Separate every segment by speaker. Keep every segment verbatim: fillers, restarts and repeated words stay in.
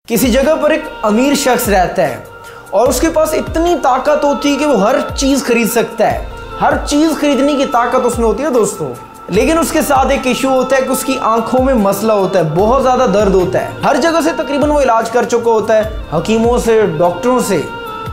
Speaker 1: किसी जगह पर एक अमीर शख्स रहता है और उसके पास इतनी ताकत होती है कि वो हर चीज़ खरीद सकता है। हर चीज़ खरीदने की ताकत उसमें होती है दोस्तों। लेकिन उसके साथ एक इशू होता है कि उसकी आंखों में मसला होता है, बहुत ज़्यादा दर्द होता है। हर जगह से तकरीबन वो इलाज कर चुका होता है, हकीमों से, डॉक्टरों से,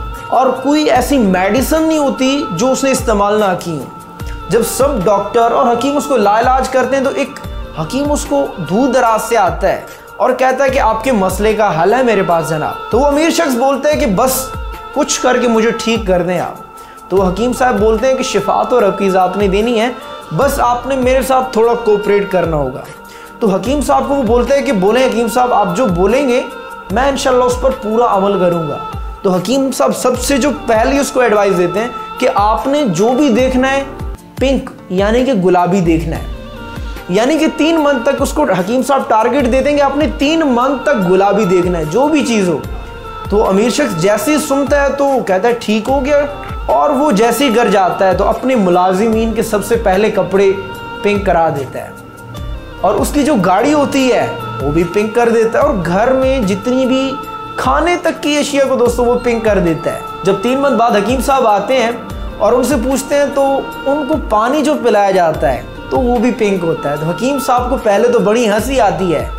Speaker 1: और कोई ऐसी मेडिसिन नहीं होती जो उसने इस्तेमाल ना की। जब सब डॉक्टर और हकीम उसको लाइलाज करते हैं तो एक हकीम उसको दूर दराज से आता है और कहता है कि आपके मसले का हल है मेरे पास जनाब। तो वो अमीर शख्स बोलते हैं कि बस कुछ करके मुझे ठीक कर दें आप। तो हकीम साहब बोलते हैं कि शिफा तो रब की ज़ात ने देनी है, बस आपने मेरे साथ थोड़ा कोऑपरेट करना होगा। तो हकीम साहब को वो बोलते हैं कि बोलें हकीम साहब, आप जो बोलेंगे मैं इंशाल्लाह उस पर पूरा अमल करूँगा। तो हकीम साहब सबसे जो पहले उसको एडवाइस देते हैं कि आपने जो भी देखना है पिंक यानी कि गुलाबी देखना है, यानी कि तीन मंथ तक उसको हकीम साहब टारगेट दे देंगे, आपने तीन मंथ तक गुलाबी देखना है जो भी चीज़ हो। तो अमीर शख्स जैसे ही सुनता है तो कहता है ठीक हो गया, और वो जैसे ही घर जाता है तो अपने मुलाजिमीन के सबसे पहले कपड़े पिंक करा देता है, और उसकी जो गाड़ी होती है वो भी पिंक कर देता है, और घर में जितनी भी खाने तक की अशिया को दोस्तों वो पिंक कर देता है। जब तीन मंथ बाद हकीम साहब आते हैं और उनसे पूछते हैं तो उनको पानी जो पिलाया जाता है तो वो भी पिंक होता है। तो हकीम साहब को पहले तो बड़ी हंसी आती है,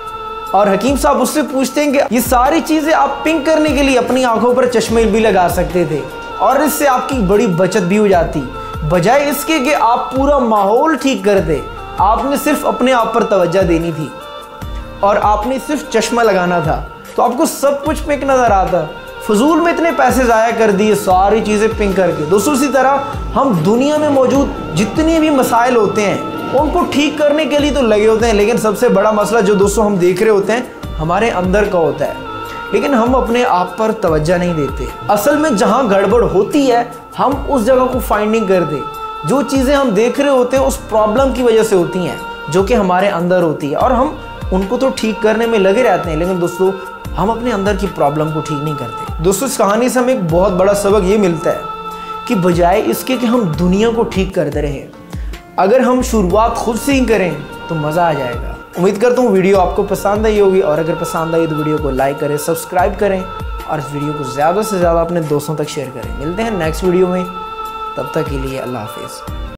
Speaker 1: और हकीम साहब उससे पूछते हैं कि ये सारी चीज़ें आप पिंक करने के लिए अपनी आंखों पर चश्मे भी लगा सकते थे और इससे आपकी बड़ी बचत भी हो जाती, बजाय इसके कि आप पूरा माहौल ठीक कर दे। आपने सिर्फ अपने आप पर तवज्जो देनी थी और आपने सिर्फ चश्मा लगाना था, तो आपको सब कुछ पिंक नज़र आता। फजूल में इतने पैसे ज़ाया कर दिए सारी चीज़ें पिंक करके। दोस्तों इसी तरह हम दुनिया में मौजूद जितने भी मसाइल होते हैं उनको ठीक करने के लिए तो लगे होते हैं, लेकिन सबसे बड़ा मसला जो दोस्तों हम देख रहे होते हैं हमारे अंदर का होता है, लेकिन हम अपने आप पर तवज्जो नहीं देते। असल में जहाँ गड़बड़ होती है हम उस जगह को फाइंडिंग कर दे। जो चीज़ें हम देख रहे होते हैं उस प्रॉब्लम की वजह से होती हैं जो कि हमारे अंदर होती है, और हम उनको तो ठीक करने में लगे रहते हैं, लेकिन दोस्तों हम अपने अंदर की प्रॉब्लम को ठीक नहीं करते। दोस्तों इस कहानी से हमें एक बहुत बड़ा सबक ये मिलता है कि बजाय इसके कि हम दुनिया को ठीक करते रहें, अगर हम शुरुआत खुद से ही करें तो मज़ा आ जाएगा। उम्मीद करता हूँ वीडियो आपको पसंद आई होगी, और अगर पसंद आई तो वीडियो को लाइक करें, सब्सक्राइब करें, और इस वीडियो को ज़्यादा से ज़्यादा अपने दोस्तों तक शेयर करें। मिलते हैं नेक्स्ट वीडियो में, तब तक के लिए अल्लाह हाफिज़।